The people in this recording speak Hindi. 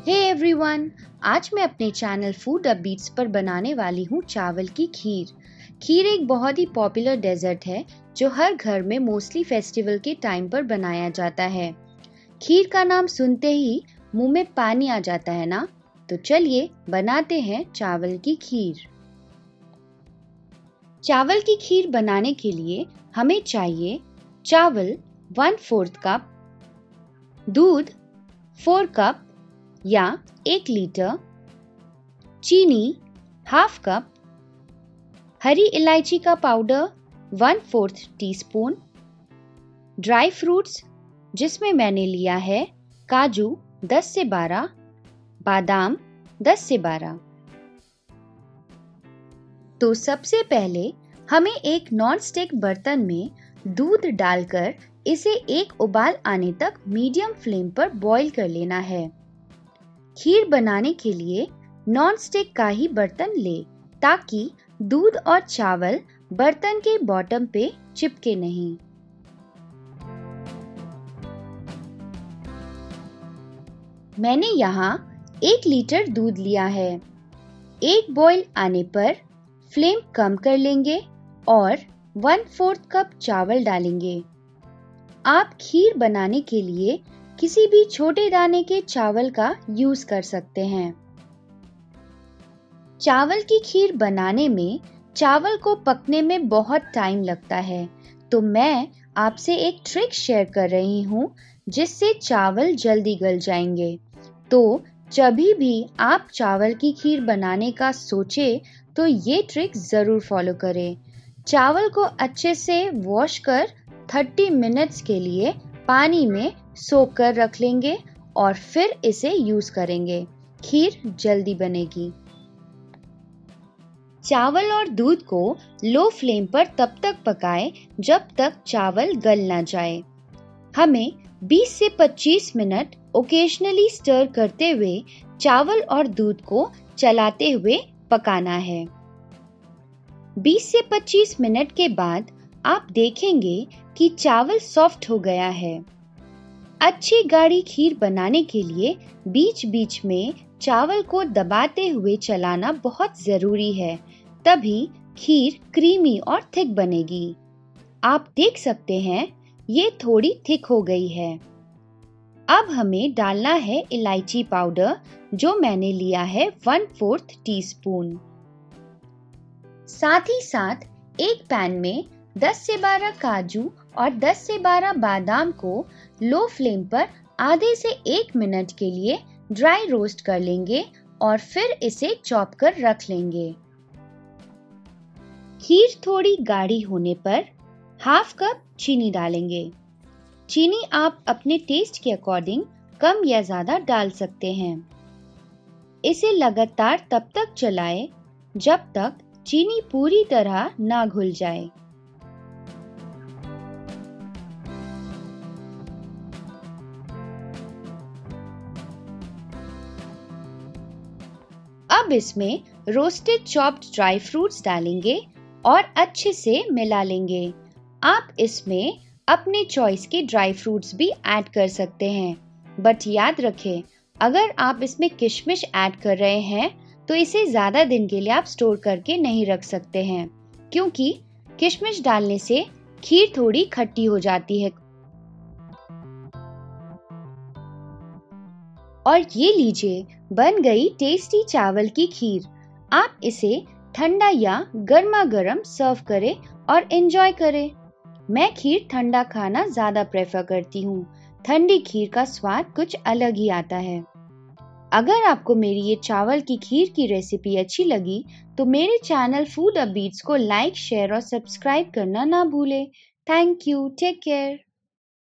हे एवरीवन, आज मैं अपने चैनल फूड अपबीट्स पर बनाने वाली हूँ चावल की खीर। खीर एक बहुत ही पॉपुलर डेजर्ट है जो हर घर में मोस्टली फेस्टिवल के टाइम पर बनाया जाता है। खीर का नाम सुनते ही मुंह में पानी आ जाता है ना? तो चलिए बनाते हैं चावल की खीर। चावल की खीर बनाने के लिए हमें चाहिए चावल 1/4 कप, दूध 4 कप या 1 लीटर, चीनी 1/2 कप, हरी इलायची का पाउडर 1/4 टीस्पून, ड्राई फ्रूट्स जिसमें मैंने लिया है काजू 10 से 12, बादाम 10 से 12। तो सबसे पहले हमें एक नॉन स्टिक बर्तन में दूध डालकर इसे एक उबाल आने तक मीडियम फ्लेम पर बॉईल कर लेना है। खीर बनाने के लिए नॉन स्टिक का ही बर्तन ले ताकि दूध और चावल बर्तन के बॉटम पे चिपके नहीं। मैंने यहाँ 1 लीटर दूध लिया है। एक बॉईल आने पर फ्लेम कम कर लेंगे और 1/4 कप चावल डालेंगे। आप खीर बनाने के लिए किसी भी छोटे दाने के चावल का यूज कर सकते हैं। चावल की खीर बनाने में चावल को पकने में बहुत टाइम लगता है, तो मैं आपसे एक ट्रिक शेयर कर रही हूँ जिससे चावल जल्दी गल जाएंगे। तो जब भी आप चावल की खीर बनाने का सोचे तो ये ट्रिक जरूर फॉलो करें। चावल को अच्छे से वॉश कर 30 मिनट्स के लिए पानी में सोक कर रख लेंगे और फिर इसे यूज करेंगे। खीर जल्दी बनेगी। चावल और दूध को लो फ्लेम पर तब तक पकाएं जब तक चावल गल ना जाए। हमें 20 से 25 मिनट ओकेजनली स्टर करते हुए चावल और दूध को चलाते हुए पकाना है। 20 से 25 मिनट के बाद आप देखेंगे कि चावल सॉफ्ट हो गया है। अच्छी गाढ़ी खीर बनाने के लिए बीच-बीच में चावल को दबाते हुए चलाना बहुत जरूरी है, तभी खीर क्रीमी और थिक बनेगी। आप देख सकते हैं ये थोड़ी थिक हो गई है। अब हमें डालना है इलायची पाउडर जो मैंने लिया है 1/4 टीस्पून। साथ ही साथ एक पैन में 10 से 12 काजू और 10 से 12 बादाम को लो फ्लेम पर आधे से 1 मिनट के लिए ड्राई रोस्ट कर लेंगे और फिर इसे चॉप कर रख लेंगे। खीर थोड़ी गाढ़ी होने पर 1/2 कप चीनी डालेंगे। चीनी आप अपने टेस्ट के अकॉर्डिंग कम या ज्यादा डाल सकते हैं। इसे लगातार तब तक चलाएं जब तक चीनी पूरी तरह ना घुल जाए। अब इसमें रोस्टेड चॉप्ड ड्राई फ्रूट्स डालेंगे और अच्छे से मिला लेंगे। आप इसमें अपने चॉइस के ड्राई फ्रूट्स भी ऐड कर सकते हैं, बट याद रखें अगर आप इसमें किशमिश ऐड कर रहे हैं तो इसे ज्यादा दिन के लिए आप स्टोर करके नहीं रख सकते हैं, क्योंकि किशमिश डालने से खीर थोड़ी खट्टी हो जाती है। और ये लीजिए, बन गई टेस्टी चावल की खीर। आप इसे ठंडा या गर्मा गर्म सर्व करें और एंजॉय करें। मैं खीर ठंडा खाना ज्यादा प्रेफर करती हूँ। ठंडी खीर का स्वाद कुछ अलग ही आता है। अगर आपको मेरी ये चावल की खीर की रेसिपी अच्छी लगी तो मेरे चैनल फूड अपबीट्स को लाइक, शेयर और सब्सक्राइब करना ना भूलें। Thank you. Take care.